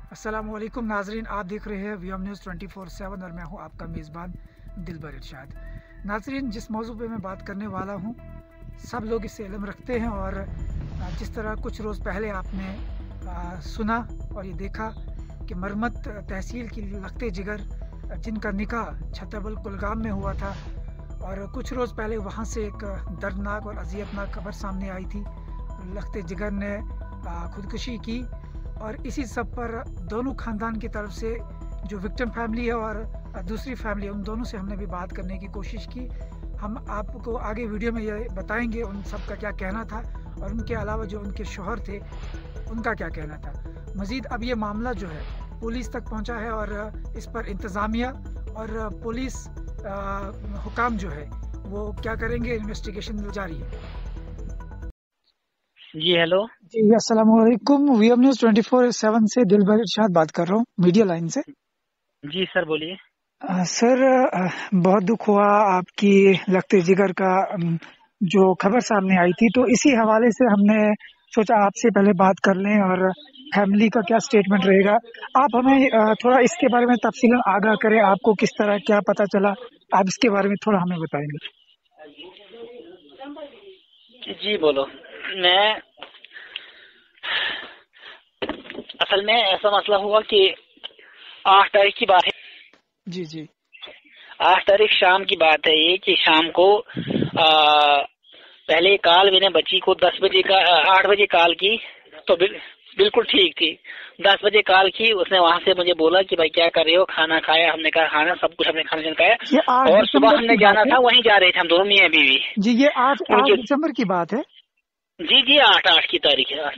अस्सलामुअलैकुम नाजरीन, आप देख रहे हैं वीएम न्यूज़ 24/7 और मैं हूं आपका मेज़बान दिलबर इरशाद। नाजरीन, जिस मौजू पे मैं बात करने वाला हूं सब लोग इससे इल्म रखते हैं और जिस तरह कुछ रोज़ पहले आपने सुना और ये देखा कि मरमत तहसील की लखते जिगर जिनका निकाह छतबल कुलगाम में हुआ था और कुछ रोज़ पहले वहाँ से एक दर्दनाक और अजियतनाक खबर सामने आई थी। लखते जिगर ने खुदकुशी की और इसी सब पर दोनों ख़ानदान की तरफ से जो विक्टिम फैमिली है और दूसरी फैमिली है, उन दोनों से हमने भी बात करने की कोशिश की। हम आपको आगे वीडियो में ये बताएंगे उन सब का क्या कहना था और उनके अलावा जो उनके शौहर थे उनका क्या कहना था। मज़ीद अब ये मामला जो है पुलिस तक पहुंचा है और इस पर इंतज़ामिया और पुलिस हुकाम जो है वो क्या करेंगे, इन्वेस्टिगेशन जारी है। जी हेलो जी अस्सलाम वालेकुम, वीएम न्यूज़ 24/7 से दिलबर इरशाद बात कर रहा हूँ, मीडिया लाइन से। जी सर बोलिए। सर, बहुत दुख हुआ आपकी लखते जिगर का जो खबर सामने आई थी, तो इसी हवाले से हमने सोचा आपसे पहले बात कर लें और फैमिली का क्या स्टेटमेंट रहेगा। आप हमें थोड़ा इसके बारे में तफसीलन आगाह करें, आपको किस तरह क्या पता चला, आप इसके बारे में थोड़ा हमें बताएंगे। जी बोलो। मैं असल में ऐसा मसला हुआ कि 8 तारीख की बात है। जी जी 8 तारीख शाम की बात है ये कि शाम को पहले कॉल मैंने बच्ची को 10 बजे का 8 बजे कॉल की तो बिल्कुल ठीक थी। 10 बजे कॉल की, उसने वहां से मुझे बोला कि भाई क्या कर रहे हो, खाना खाया? हमने कहा खाना, सब कुछ हमने खाना खाया और सुबह हमने जाना था, वहीं जा रहे थे हम दोनों मियां बीवी। जी ये 8 दिसंबर की बात है। जी 8 की तारीख है।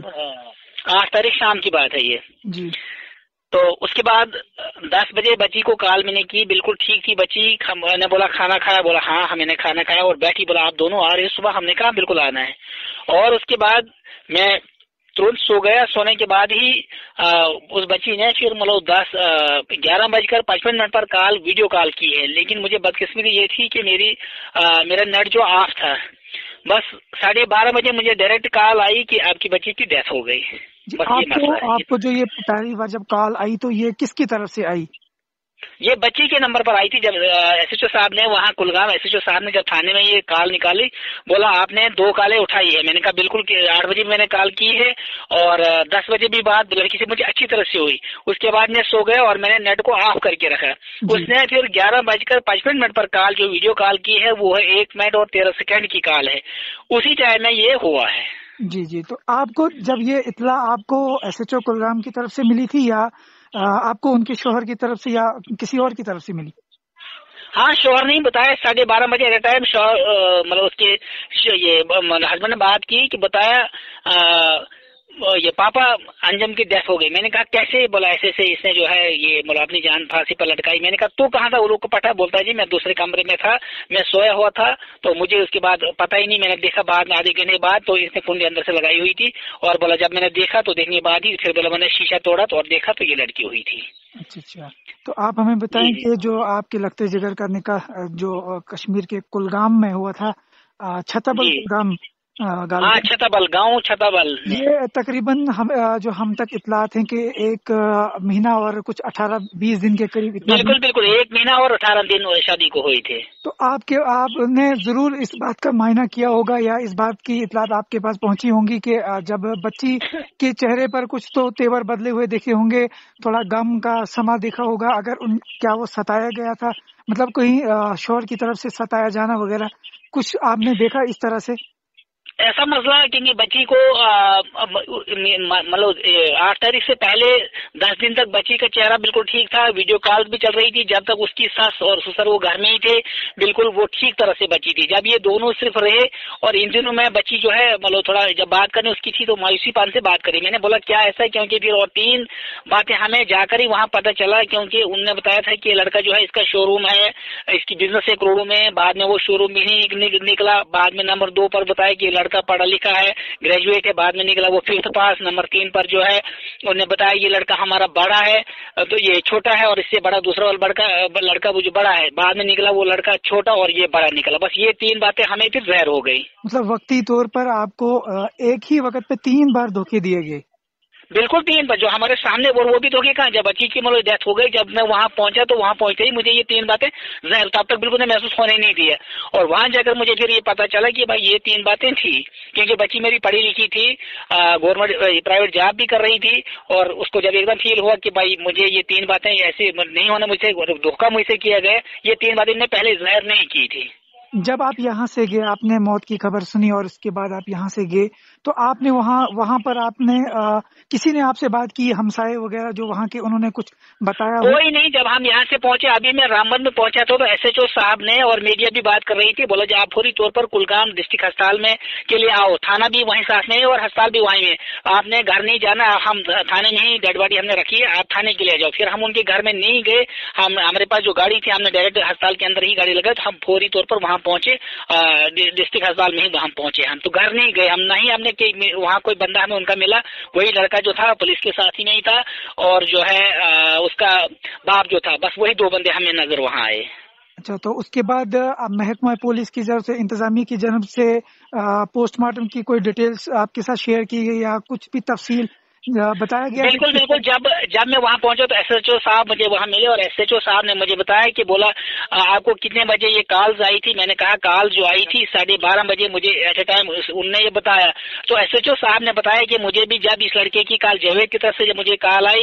8 तारीख शाम की बात है ये जी। तो उसके बाद 10 बजे बच्ची को कॉल मैंने की, बिल्कुल ठीक थी बच्ची। मैंने बोला खाना खाया? बोला हाँ मैंने खाना खाया और बैठी। बोला आप दोनों आ रहे हो सुबह? हमने कहा बिल्कुल आना है। और उसके बाद मैं तुरंत सो गया। सोने के बाद ही उस बच्ची ने फिर मतलब 11:55 पर वीडियो कॉल की है। लेकिन मुझे बदकिस्मती ये थी कि मेरा नेट जो ऑफ था, बस 12:30 बजे मुझे डायरेक्ट कॉल आई कि आपकी बच्ची की डेथ हो गई। बस ये मसला है। आपको जो ये पहली बार जब कॉल आई तो ये किसकी तरफ से आई? ये बच्ची के नंबर पर आई थी। जब एसएचओ साहब ने वहाँ कुलगाम एसएचओ साहब ने जब थाने में ये कॉल निकाली, बोला आपने 2 कॉलें उठाई है। मैंने कहा बिल्कुल 8 बजे मैंने कॉल की है और 10 बजे भी बात लड़की से मुझे अच्छी तरह से हुई। उसके बाद मैं सो गया और मैंने नेट को ऑफ करके रखा। उसने फिर 11:55 पर कॉल जो वीडियो कॉल की है वो है 1 मिनट और 13 सेकंड की कॉल है। उसी टाइम में ये हुआ है। जी जी। तो आपको जब ये इत्ला आपको एसएचओ कुलगाम की तरफ से मिली थी या आपको उनके शोहर की तरफ से या किसी और की तरफ से मिली? हाँ शोहर नहीं बताया। 12:30 बजे एट टाइम मतलब उसके ये हस्बैंड ने बात की कि बताया ये पापा अंजम की डेथ हो गई। मैंने कहा कैसे? बोला ऐसे ऐसे इसने जो है ये मतलब अपनी जान फांसी पर लटकाई। मैंने कहा तू कहाँ था? वो लोग को पता? बोलता है जी मैं दूसरे कमरे में था, मैं सोया हुआ था तो मुझे उसके बाद पता ही नहीं। मैंने देखा बाद में आधे घंटे बाद तो इसने कुंडी अंदर से लगाई हुई थी और बोला जब मैंने देखा तो देखने के बाद ही फिर बोला मैंने शीशा तोड़ा तो और देखा तो ये लड़की हुई थी। अच्छा। तो आप हमें बताएं कि जो आपके लखते जिगर का निकाह जो कश्मीर के कुलगाम में हुआ था, छतबल कुलगाम, छतबल गाँव छतबल, ये तकरीबन हम तक इत्लात है कि 1 महीना और कुछ 18-20 दिन के करीब। बिल्कुल 1 महीना और 18 दिन शादी को हुए थे। तो आपने जरूर इस बात का मायना किया होगा या इस बात की इत्लात आपके पास पहुंची होंगी कि जब बच्ची के चेहरे पर कुछ तो तेवर बदले हुए देखे होंगे, थोड़ा गम का समा देखा होगा। अगर क्या वो सताया गया था, मतलब कहीं शोहर की तरफ से सताया जाना वगैरह कुछ आपने देखा इस तरह से? ऐसा मसला है क्योंकि बच्ची को मतलब 8 तारीख से पहले 10 दिन तक बच्ची का चेहरा बिल्कुल ठीक था। वीडियो कॉल भी चल रही थी जब तक उसकी सास और ससुर वो घर में ही थे। बिल्कुल वो ठीक तरह से बच्ची थी। जब ये दोनों सिर्फ रहे और इन दिनों में बच्ची जो है मतलब थोड़ा जब बात करने उसकी थी तो मायूसी पान से बात करी। मैंने बोला क्या ऐसा है? क्योंकि फिर और 3 बातें हमें जाकर ही वहाँ पता चला। क्योंकि उनने बताया था कि लड़का जो है इसका शोरूम है, इसकी बिजनेस एक करोड़ों में। बाद में वो शोरूम भी नहीं निकला। बाद में नंबर 2 पर बताया कि लड़का पढ़ा लिखा है, ग्रेजुएट है। बाद में निकला वो 5th पास। नंबर 3 पर जो है उन्होंने बताया ये लड़का हमारा बड़ा है, तो ये छोटा है और इससे बड़ा दूसरा वाला लड़का वो जो बड़ा है। बाद में निकला वो लड़का छोटा और ये बड़ा निकला। बस ये 3 बातें हमें फिर जहर हो गई। मतलब वक्ती तौर पर आपको एक ही वक्त पे 3 बार धोखे दिए गए? बिल्कुल 3 बार जो हमारे सामने वो भी धोखे कहाँ, जब बच्ची की मतलब डेथ हो गई, जब मैं वहाँ पहुंचा तो वहाँ पहुंचते ही मुझे ये 3 बातें जहर तब तक बिल्कुल महसूस होने नहीं दिया। और वहाँ जाकर मुझे फिर ये पता चला कि भाई ये 3 बातें थी, क्योंकि बच्ची मेरी पढ़ी लिखी थी, गवर्नमेंट प्राइवेट जॉब भी कर रही थी, और उसको जब एकदम फील हुआ कि भाई मुझे ये 3 बातें ऐसे नहीं होना, मुझसे धोखा मुझसे किया गया, ये 3 बातें मैंने पहले जहर नहीं की थी। जब आप यहाँ से गए, आपने मौत की खबर सुनी और उसके बाद आप यहाँ से गए, तो आपने वहाँ पर आपने किसी ने आपसे बात की, हमसाये वगैरह जो वहाँ के, उन्होंने कुछ बताया? कोई नहीं। जब हम यहाँ से पहुंचे, अभी मैं रामबन में पहुंचा था, तो एसएचओ साहब ने और मीडिया भी बात कर रही थी, बोला आप फौरी तौर पर कुलगाम डिस्ट्रिक्ट अस्पताल में के लिए आओ, थाना भी वहीं साथ में है और अस्पताल भी वहीं है, आपने घर नहीं जाना, हम थाने में ही डेड बॉडी हमने रखी है, आप थाने के लिए जाओ। फिर हम उनके घर में नहीं गए, हमारे पास जो गाड़ी थी हमने डायरेक्ट अस्पताल के अंदर ही गाड़ी लगाई, तो हम फौरी तौर पर वहाँ पहुंचे, डिस्ट्रिक्ट अस्पताल में ही हम पहुंचे। हम तो घर नहीं गए, हम नहीं, हमने वहाँ कोई बंदा हमें उनका मिला, वही लड़का जो था पुलिस के साथ ही में ही था, और जो है उसका बाप जो था, बस वही 2 बंदे हमें नजर वहाँ आए। अच्छा, तो उसके बाद महकमा पुलिस की तरफ से, इंतजामी की जानब से पोस्टमार्टम की कोई डिटेल्स आपके साथ शेयर की गई या कुछ भी तफसील बताया गया? बिल्कुल बिल्कुल। जब मैं वहाँ पहुंचा तो एसएचओ साहब मुझे वहाँ मिले, और एसएचओ साहब ने मुझे बताया कि बोला आपको कितने बजे ये कॉल्स आई थी? मैंने कहा कॉल जो आई थी 12:30 बजे मुझे एट ए टाइम उनने ये बताया। तो एसएचओ साहब ने बताया कि मुझे भी जब इस लड़के की कॉल जावेद की तरफ से जब मुझे कॉल आई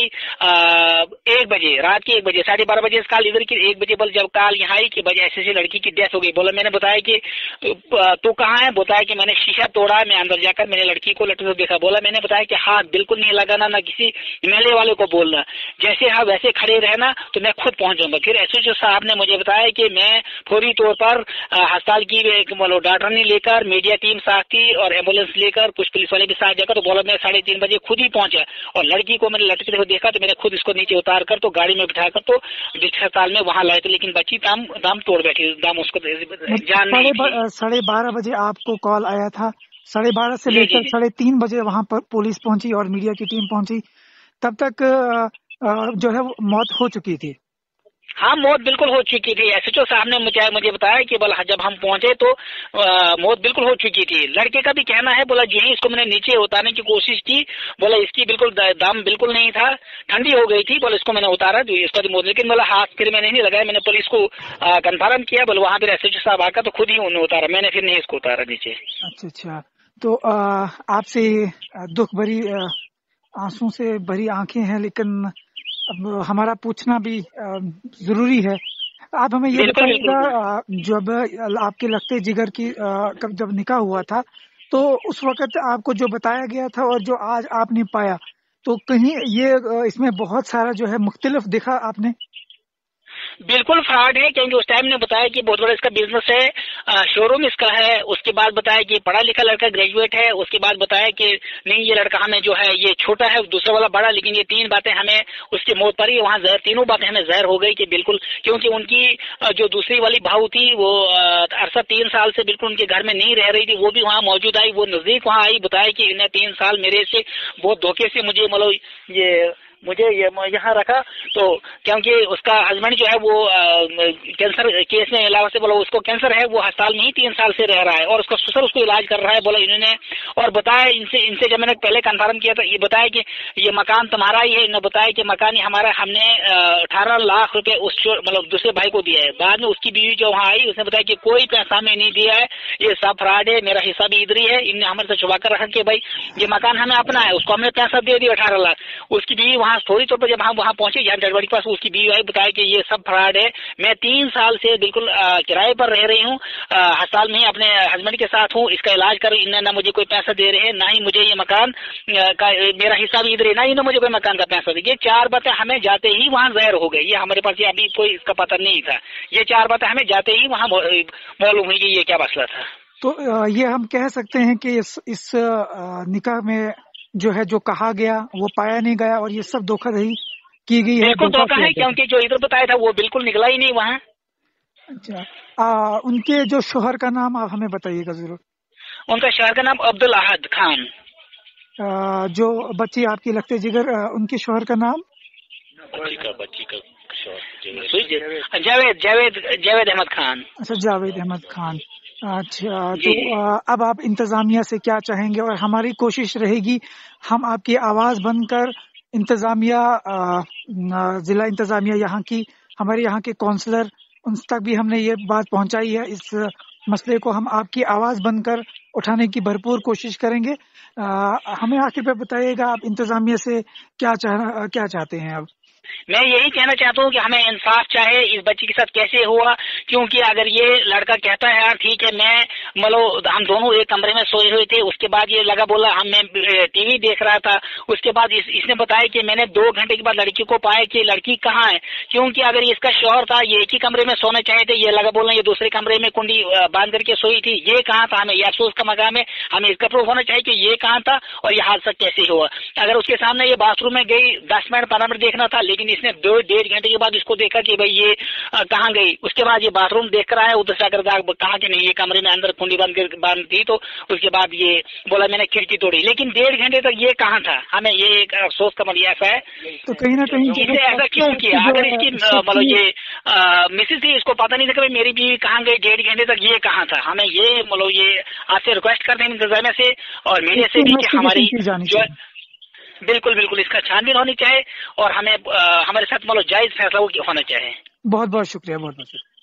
1 बजे, रात के 1 बजे, 12:30 बजे कॉल इधर की 1 बजे, बोल जब कॉल यहाँ आई कि बजे ऐसे लड़की की डेथ हो गई। बोला, मैंने बताया कि तू कहाँ है? बताया कि मैंने शीशा तोड़ा, मैं अंदर जाकर मैंने लड़की को लटके देखा। बोला, मैंने बताया कि हाथ बिल्कुल नहीं लगाना, ना किसी मेले वाले को बोलना, जैसे हाँ वैसे खड़े रहना, तो मैं खुद पहुंचूंगा। फिर एसएचओ साहब ने मुझे बताया कि मैं फौरी तौर पर अस्पताल की डॉक्टर ने लेकर, मीडिया टीम साथ थी और एम्बुलेंस लेकर कुछ पुलिस वाले भी साथ जाकर, तो बोला मैं 3:30 बजे खुद ही पहुंचा, और लड़की को मैंने लटकते हुए देखा तो मैंने खुद इसको नीचे उतार कर तो गाड़ी में बिठाकर तो डिस्ट्रिक्ट अस्पताल में वहाँ लाए थे, लेकिन बच्ची दम तोड़ बैठी, दम उसको जान नहीं थी। 12:30 बजे आपको कॉल आया था, 12:30 से लेकर 3:30 बजे वहाँ पर पुलिस पहुंची और मीडिया की टीम पहुंची, तब तक जो है मौत हो चुकी थी? हाँ, मौत बिल्कुल हो चुकी थी। एसएचओ साहब ने मुझे बताया कि बोला जब हम पहुंचे तो मौत बिल्कुल हो चुकी थी। लड़के का भी कहना है, बोला जी इसको मैंने नीचे उतारने की कोशिश की, बोला इसकी बिल्कुल दम बिल्कुल नहीं था, ठंडी हो गई थी, बोला इसको मैंने उतारा इसका मौत, लेकिन बोला हाथ फिर मैंने नहीं लगाया, मैंने पुलिस को कंफर्म किया, बोला वहाँ फिर एसएचओ साहब आकर तो खुद ही उन्होंने उतारा, मैंने फिर नहीं इसको उतारा नीचे। अच्छा, तो आपसे दुख भरी, आंसू से भरी आंखें हैं, लेकिन अब हमारा पूछना भी जरूरी है। आप हमें ये बताइएगा, जब आपके लगते जिगर की जब निकाह हुआ था, तो उस वक्त आपको जो बताया गया था और जो आज आपने पाया, तो कहीं ये इसमें बहुत सारा जो है मुख्तलिफ दिखा आपने? बिल्कुल फ्रॉड है, क्योंकि उस टाइम ने बताया कि बहुत बड़ा इसका बिजनेस है, शोरूम इसका है, उसके बाद बताया कि पढ़ा लिखा लड़का ग्रेजुएट है, उसके बाद बताया कि नहीं ये लड़का हमें जो है ये छोटा है, दूसरा वाला बड़ा, लेकिन ये 3 बातें हमें उसकी मौत पर ही वहाँ जहर, तीनों बातें हमें जहर हो गई कि बिल्कुल, क्योंकि उनकी जो दूसरी वाली भाव थी वो अरसा 3 साल से बिल्कुल उनके घर में नहीं रह रही थी, वो भी वहाँ मौजूद आई, वो नजदीक वहाँ आई, बताया कि इन्हें 3 साल मेरे से बहुत धोखे से मुझे ये यहाँ रखा, तो क्योंकि उसका हस्बैंड जो है वो कैंसर केस में इलावा से, बोला उसको कैंसर है, वो अस्पताल में ही 3 साल से रह रहा है और उसका ससुर उसको इलाज कर रहा है। बोला इन्होंने और बताया इनसे जब मैंने पहले कंफर्म किया था, ये बताया कि ये मकान तुम्हारा ही है, इन्होंने बताया कि मकान ही हमारा, हमने 18 लाख रुपए उस मतलब दूसरे भाई को दिया है। बाद में उसकी बीवी जो वहाँ आई उसने बताया कि कोई पैसा हमें नहीं दिया है, ये सब फ्रॉड है, मेरा हिस्सा भी इधर ही है, इनने हमारे से छुपा कर रखा कि भाई ये मकान हमें अपना है, उसको हमने पैसा दे दिया 18 लाख। उसकी बीवी वहाँ थोड़ी तौर पर जब हम वहाँ पहुंचे यहाँ डेड बॉडी के पास, उसकी बीवी आई, बताया कि ये सब फ्रॉड है, मैं 3 साल से बिल्कुल किराए पर रह रही हूँ, अस्पताल में ही अपने हस्बैंड के साथ हूँ, इसका इलाज कर, इन्हें ना मुझे कोई पैसा दे रहे हैं, ना ही मुझे ये मकान का मेरा हिस्सा भी इधर है, ना ही मुझे कोई मकान का पैसा दे। ये 4 बातें हमें जाते ही वहाँ जहर हो गई, ये हमारे पास ये अभी कोई इसका पता नहीं था, ये 4 बातें हमें जाते ही वहाँ मालूम हुई कि ये क्या मसला था। तो ये हम कह सकते हैं कि इस निकाह में जो है जो कहा गया वो पाया नहीं गया और ये सब धोखाधड़ी की गई है। बिल्कुल धोखा है, क्योंकि जो इधर बताया था वो बिल्कुल निकला ही नहीं वहाँ। अच्छा, उनके जो शोहर का नाम आप हमें बताइएगा जरूर। उनका शोहर का नाम अब्दुल अहद खान। जो बच्ची आपकी लगते जिगर, उनके शोहर का नाम? बच्ची का जावेद अहमद खान। अच्छा, जावेद अहमद खान। अच्छा, तो अब आप इंतजामिया से क्या चाहेंगे? और हमारी कोशिश रहेगी हम आपकी आवाज बनकर इंतजामिया, जिला इंतजामिया यहाँ की, हमारे यहाँ के काउंसलर, उन तक भी हमने ये बात पहुंचाई है। इस मसले को हम आपकी आवाज बनकर उठाने की भरपूर कोशिश करेंगे। हमें आखिर पे बताइएगा, आप इंतजामिया से क्या चाहते हैं अब? मैं यही कहना चाहता हूँ कि हमें इंसाफ चाहे इस बच्ची के साथ कैसे हुआ, क्योंकि अगर ये लड़का कहता है यार ठीक है मैं मतलब हम दोनों एक कमरे में सोए हुए थे, उसके बाद ये लगा बोला मैं टीवी देख रहा था, उसके बाद इसने बताया कि मैंने 2 घंटे के बाद लड़की को पाया कि लड़की कहाँ है, क्योंकि अगर इसका शौहर था ये एक ही कमरे में सोना चाहे थे, ये लगा बोलना ये दूसरे कमरे में कुंडी बांध करके सोई थी, ये कहाँ था? हमें ये अफसोस का मकाम है, हमें इसका प्रूफ होना चाहिए कि ये कहाँ था और ये हादसा कैसे हुआ। अगर उसके सामने ये बाथरूम में गई 10 मिनट 15 मिनट देखना था, लेकिन इसने 2-1.5 घंटे के बाद इसको देखा कि भाई ये कहाँ गई, उसके बाद ये बाथरूम देख कर आया, उधर से आकर कहा कि नहीं ये कमरे में अंदर कुंडी बांध थी, तो उसके बाद ये बोला मैंने खिड़की तोड़ी, लेकिन 1.5 घंटे तक ये कहाँ था? हमें ये एक अफसोस का मतलब ऐसा है तो कहीं ना कहीं इसे ऐसा क्यों किया? अगर इसकी मतलब ये मिसेज थी, इसको पता नहीं था कि मेरी बीवी कहाँ गई 1.5 घंटे तक, ये कहाँ था? हमें ये मतलब ये आपसे रिक्वेस्ट करते हैं इंतजामिया से और मीडिया से भी कि हमारी जो बिल्कुल बिल्कुल इसका छानबीन होनी चाहिए और हमें हमारे साथ मतलब जायज फैसला होना चाहिए। बहुत बहुत शुक्रिया, बहुत बहुत शुक्रिया।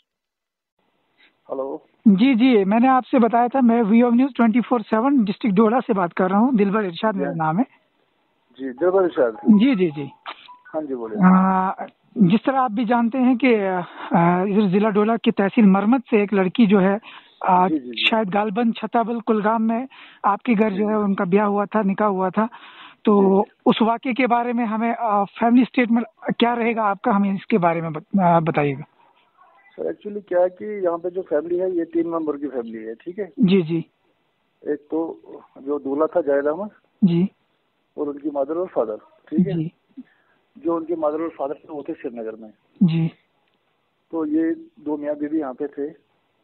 हेलो जी जी, मैंने आपसे बताया था, मैं V of news 24/7 district Doda से बात कर रहा हूँ। दिलबर इरशाद मेरा नाम है। जी दिलबर इरशाद। जी जी जी, हाँ जी बोलिए। जिस तरह आप भी जानते हैं कि इधर जिला डोडा की तहसील मरमत से एक लड़की जो है शायद गालबंद छताबल कुलगाम में आपके घर जो है उनका ब्याह हुआ था, निकाह हुआ था, तो उस वाक़े के बारे में हमें फैमिली स्टेटमेंट क्या रहेगा आपका, हमें इसके बारे में बताइएगा। सर एक्चुअली क्या है कि यहाँ पे जो फैमिली है ये 3 मेंबर की फैमिली है, ठीक है जी जी। एक तो जो दूल्हा था जाहिद अहमद जी, और उनकी मदर और फादर, ठीक है जी। जो उनके मदर और फादर थे वो थे श्रीनगर में जी। तो ये 2 मियाँ बीवी यहाँ पे थे,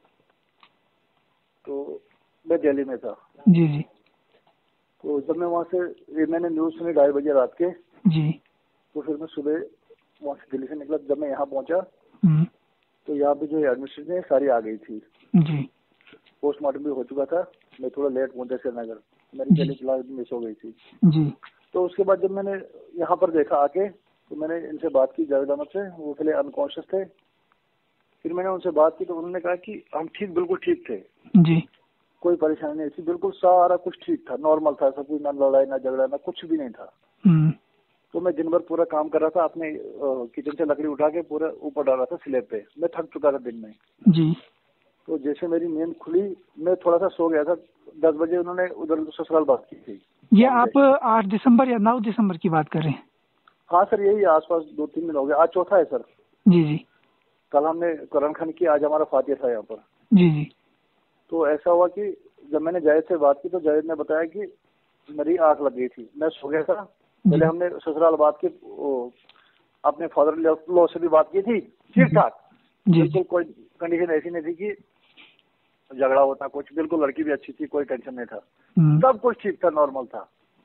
तो मैं दिल्ली में था। जी जी। तो जब मैं वहाँ से मैंने न्यूज़ सुनी 2:30 बजे रात के, जी। तो फिर मैं सुबह वहाँ से दिल्ली से निकला, जब मैं यहाँ पहुँचा तो यहाँ पे जो एडमिनिस्ट्रेशन है सारी आ गई थी। जी। पोस्टमार्टम भी हो चुका था, मैं थोड़ा लेट पहुंचा श्रीनगर, मेरी पहली क्लास मिस हो गई थी। जी। तो उसके बाद जब मैंने यहाँ पर देखा आके, तो मैंने इनसे बात की जावेद अहमद से, वो पहले अनकॉन्शियस थे, फिर मैंने उनसे बात की तो उन्होंने कहा कि हम ठीक बिल्कुल ठीक थे जी, कोई परेशानी नहीं थी, बिल्कुल सारा कुछ ठीक था, नॉर्मल था, सब कुछ, ना लड़ाई ना झगड़ा ना कुछ भी नहीं था। तो मैं दिन भर पूरा काम कर रहा था, अपने किचन से लकड़ी उठा के पूरा ऊपर डाल रहा था स्लैब पे, मैं थक चुका था दिन में जी। तो जैसे मेरी नींद खुली मैं थोड़ा सा सो गया था, 10 बजे उन्होंने उधर ससुराल बात की थी। ये आप 8 दिसंबर या 9 दिसंबर की बात कर रहे हैं? हाँ सर यही आसपास 2-3 दिन हो गए, आज चौथा है सर। जी जी। कल हमने कुरान खानी की, आज हमारा फातिहा था यहाँ पर। जी जी। तो ऐसा हुआ कि जब मैंने जायद से बात की तो जायद ने बताया कि मेरी आंख लग गई थी, मैं सो गया था। पहले हमने ससुराल बात की, अपने फादर लॉ से भी बात की थी, ठीक ठाक, बिल्कुल कोई कंडीशन ऐसी नहीं थी कि झगड़ा होता कुछ, बिल्कुल लड़की भी अच्छी थी, कोई टेंशन नहीं था, सब कुछ ठीक था, नॉर्मल था।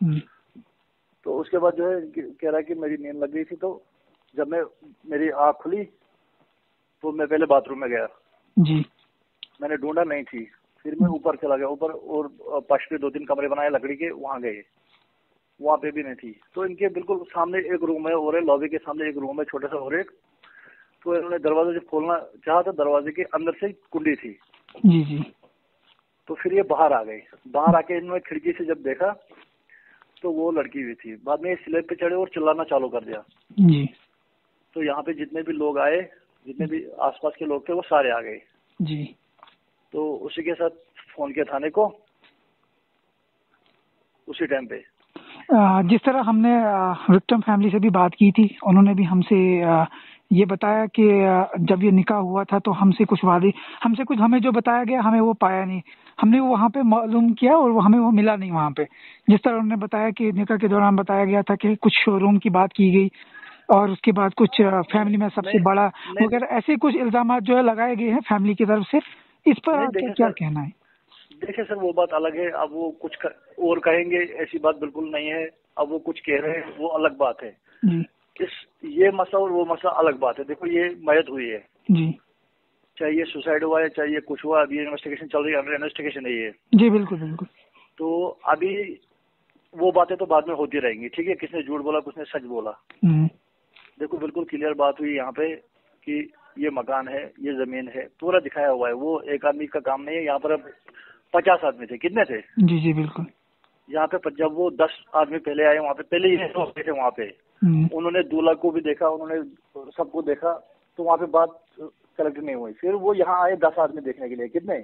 तो उसके बाद जो है कह रहा है कि मेरी नींद लग गई थी, तो जब मेरी आँख खुली तो मैं पहले बाथरूम में गया जी, मैंने ढूंढा नहीं थी, फिर मैं ऊपर चला गया, ऊपर और फर्स्ट पे 2-3 कमरे बनाए लकड़ी के, वहाँ गए, वहाँ पे भी नहीं थी। तो इनके बिल्कुल सामने एक रूम है और लॉबी के सामने एक रूम है छोटा सा और एक, तो इन्होंने दरवाजा जब खोलना चाहा तो दरवाजे के अंदर से कुंडी थी। जी जी। तो फिर ये बाहर आ गए, बाहर आके इन्होंने खिड़की से जब देखा तो वो लड़की हुई थी। बाद में स्लैब पे चढ़े और चिल्लाना चालू कर दिया जी। तो यहाँ पे जितने भी लोग आए, जितने भी आसपास के लोग थे वो सारे आ गए जी। तो उसी के साथ फोन किया थाने को उसी टाइम पे। जिस तरह हमने विक्टिम फैमिली से भी बात की थी, उन्होंने भी हमसे ये बताया कि जब ये निकाह हुआ था तो हमसे कुछ हमें जो बताया गया हमें वो पाया नहीं, हमने वो वहाँ पे मालूम किया और हमें वो मिला नहीं वहाँ पे। जिस तरह उन्होंने बताया कि निकाह के दौरान बताया गया था कि कुछ शोरूम की बात की गई और उसके बाद कुछ फैमिली में सबसे बड़ा वगैरह ऐसे कुछ इल्जाम जो है लगाए गए हैं फैमिली की तरफ से, इस पर आपका क्या कहना है? देखिए सर वो बात अलग है, अब वो कुछ और कहेंगे, ऐसी बात बिल्कुल नहीं है। अब वो कुछ कह रहे हैं वो अलग बात है जी। ये मसला और वो मसला अलग बात है। देखो ये मयत हुई है जी, चाहे ये सुसाइड हुआ है चाहे ये कुछ हुआ, अभी इन्वेस्टिगेशन चल रही है, अंडर इन्वेस्टिगेशन है ये। जी बिल्कुल बिल्कुल। तो अभी वो बातें तो बाद में होती रहेंगी, ठीक है, किसने झूठ बोला किसने सच बोला। देखो बिल्कुल क्लियर बात हुई यहाँ पे कि ये मकान है, ये जमीन है, पूरा दिखाया हुआ है। वो एक आदमी का काम नहीं है। यहाँ पर अब 50 आदमी थे, कितने थे? जी जी बिल्कुल। यहाँ पे जब वो 10 आदमी पहले आए वहाँ पे, पहले ही लोग थे वहाँ पे, उन्होंने दूल्हा को भी देखा, उन्होंने सबको देखा, तो वहाँ पे बात कलेक्ट नहीं हुई। फिर वो यहाँ आए 10 आदमी देखने के लिए, कितने?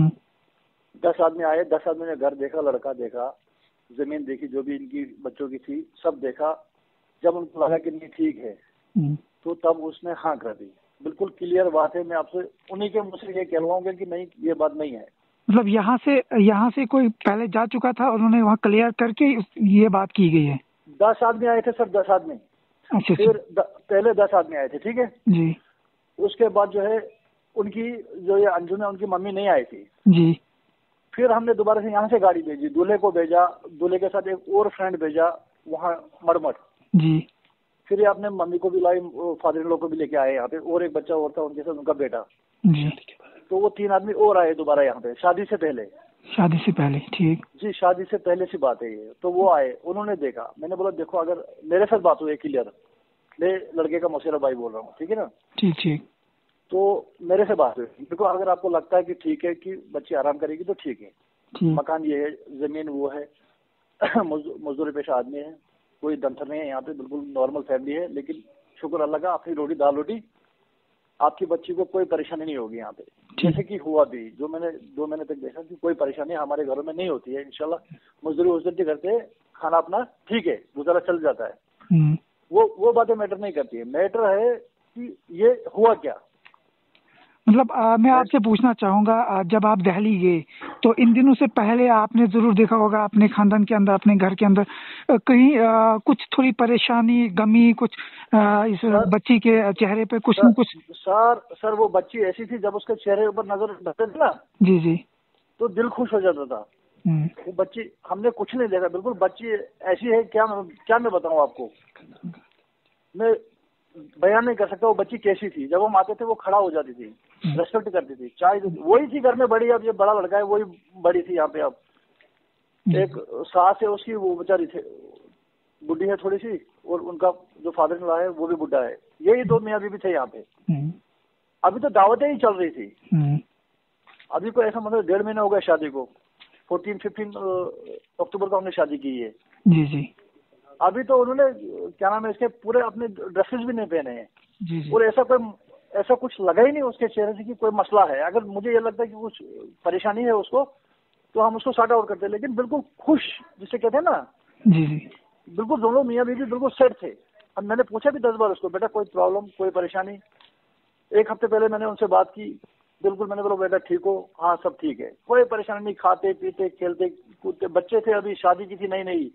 10 आदमी आए। 10 आदमी ने घर देखा, लड़का देखा, जमीन देखी, जो भी इनकी बच्चों की थी, सब देखा। जब उनको लगा कि नहीं ठीक है, तो तब उसने हाँ कर दी। बिल्कुल क्लियर बात है। मैं आपसे उन्हीं के मुझसे ये कहलवाऊंगा कि नहीं, ये बात नहीं है। मतलब यहाँ से कोई पहले जा चुका था, उन्होंने वहाँ क्लियर करके ये बात की गई है। 10 आदमी आए थे सर, 10 आदमी। अच्छा। फिर पहले 10 आदमी आए थे, ठीक है जी। उसके बाद जो है उनकी जो ये अंजुम है, उनकी मम्मी नहीं आई थी जी। फिर हमने दोबारा से यहाँ से गाड़ी भेजी, दूल्हे को भेजा, दूल्हे के साथ एक और फ्रेंड भेजा वहाँ मरमट जी। फिर ये अपने मम्मी को भी लाई, फादर इन लॉ को भी लेके आए यहाँ पे, और एक बच्चा और था उनके साथ, उनका बेटा जी। तो वो 3 आदमी और आए दोबारा यहाँ पे, शादी से पहले। शादी से पहले? ठीक जी, शादी से पहले सी बात है ये। तो वो आए, उन्होंने देखा। मैंने बोला देखो, अगर मेरे साथ बात हुई क्लियर, मैं लड़के का मौसेरा भाई बोल रहा हूँ, ठीक है ना? ठीक ठीक। तो मेरे से बात हुई, देखो अगर आपको लगता है कि ठीक है कि बच्ची आराम करेगी तो ठीक है, मकान ये है, जमीन वो है, मजदूरी पेशा आदमी है, कोई दंथर नहीं है यहाँ पे, बिल्कुल नॉर्मल फैमिली है। लेकिन शुक्र अल्लाह का, अपनी रोटी दाल रोटी, आपकी बच्ची को कोई परेशानी नहीं होगी यहाँ पे। जैसे कि हुआ भी, जो मैंने 2 महीने तक देखा कि कोई परेशानी हमारे घरों में नहीं होती है इंशाल्लाह। मजदूरी वजदूरी करते, खाना अपना ठीक है, गुजारा चल जाता है। वो बातें मैटर नहीं करती है। मैटर है कि ये हुआ क्या। मतलब मैं आपसे पूछना चाहूँगा, जब आप दिल्ली गए तो इन दिनों से पहले आपने जरूर देखा होगा अपने खानदान के अंदर, अपने घर के अंदर कहीं कुछ थोड़ी परेशानी, गमी, कुछ इस बच्ची के चेहरे पे कुछ न कुछ? सर वो बच्ची ऐसी थी, जब उसके चेहरे ऊपर नजर डालते थे ना, जी जी, तो दिल खुश हो जाता था। वो बच्ची, हमने कुछ नहीं देखा, बिल्कुल बच्ची ऐसी है, क्या मैं बताऊँ आपको, मैं बयान नहीं कर सकता वो बच्ची कैसी थी। जब हम आते थे वो खड़ा हो जाती थी, रेस्पेक्ट करती थी, चाय वही थी घर में बड़ी। अब ये बड़ा लड़का है, वही बड़ी थी यहाँ पे। अब एक सास है उसकी, वो बेचारी थे बुढ़ी है थोड़ी सी, और उनका जो फादर इन लॉ है वो भी बुढ़ा है। यही 2 मियाँ बीवी थे यहाँ पे। अभी तो दावतें ही चल रही थी। अभी को ऐसा मतलब 1.5 महीना हो गया शादी को, 14-15 अक्टूबर को हमने शादी की है। जी जी। अभी तो उन्होंने क्या नाम है इसके, पूरे अपने ड्रेसेस भी नहीं पहने हैं। जी जी। और ऐसा कुछ लगा ही नहीं उसके चेहरे से कि कोई मसला है। अगर मुझे ये लगता है कि कुछ परेशानी है उसको, तो हम उसको सॉर्ट आउट करते हैं। लेकिन बिल्कुल खुश, जिसे कहते हैं ना, जी जी, बिल्कुल दोनों मियाँ बीवी बिल्कुल सेट थे। अब मैंने पूछा भी 10 बार उसको, बेटा कोई प्रॉब्लम, कोई परेशानी? 1 हफ्ते पहले मैंने उनसे बात की, बिल्कुल मैंने बोला बेटा ठीक हो? हाँ सब ठीक है, कोई परेशानी नहीं, खाते पीते खेलते कूदते, बच्चे थे, अभी शादी की थी नई।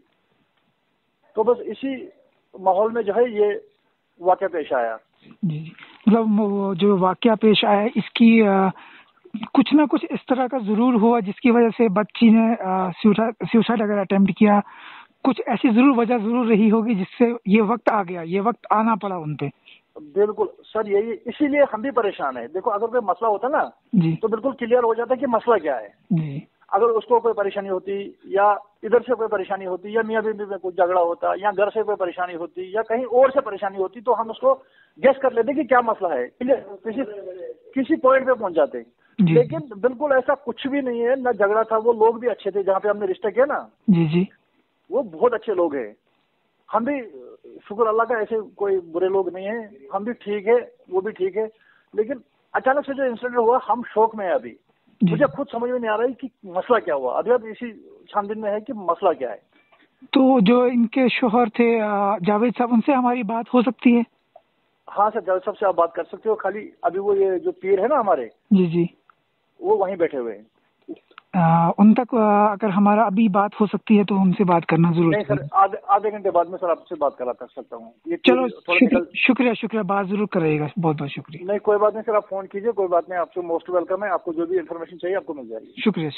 तो बस इसी माहौल में जो है ये वाक़या पेश आया। जी, मतलब जो वाक़या पेश आया, इसकी कुछ ना कुछ इस तरह का जरूर हुआ जिसकी वजह से बच्ची ने सुसाइड अगर अटेम्प्ट किया, कुछ ऐसी जरूर वजह जरूर रही होगी जिससे ये वक्त आ गया, ये वक्त आना पड़ा उन पे। बिल्कुल सर, यही इसीलिए हम भी परेशान है। देखो अगर कोई मसला होता ना जी, तो बिल्कुल क्लियर हो जाता कि मसला क्या है जी। अगर उसको कोई परेशानी होती, या इधर से कोई परेशानी होती, या मियाँ बीवी में कुछ झगड़ा होता, या घर से कोई परेशानी होती, या कहीं और से परेशानी होती, तो हम उसको गेस कर लेते कि क्या मसला है, किसी पॉइंट पे पहुंच जाते। लेकिन बिल्कुल ऐसा कुछ भी नहीं है, न झगड़ा था। वो लोग भी अच्छे थे जहाँ पे हमने रिश्ता किया ना, जी जी, वो बहुत अच्छे लोग हैं। हम भी शुक्र अल्लाह का, ऐसे कोई बुरे लोग नहीं है। हम भी ठीक है, वो भी ठीक है। लेकिन अचानक से जो इंसिडेंट हुआ, हम शौक में है। अभी मुझे खुद समझ में नहीं आ रहा है कि मसला क्या हुआ। अभी अब इसी छानबीन में है कि मसला क्या है। तो जो इनके शोहर थे जावेद साहब, उनसे हमारी बात हो सकती है? हाँ सर, जावेद साहब से आप बात कर सकते हो। खाली अभी वो ये जो पीर है ना हमारे, जी जी, वो वहीं बैठे हुए हैं। उन तक अगर हमारा अभी बात हो सकती है तो उनसे बात करना जरूर। नहीं सर, आधे घंटे बाद में सर आपसे बात कर सकता हूँ। चलो शुक्रिया, बात जरूर करिएगा। बहुत बहुत शुक्रिया। नहीं कोई बात नहीं सर, आप फोन कीजिए, कोई बात नहीं। आपको मोस्ट वेलकम है। आपको जो भी इन्फॉर्मेशन चाहिए आपको मिल जाएगी। शुक्रिया।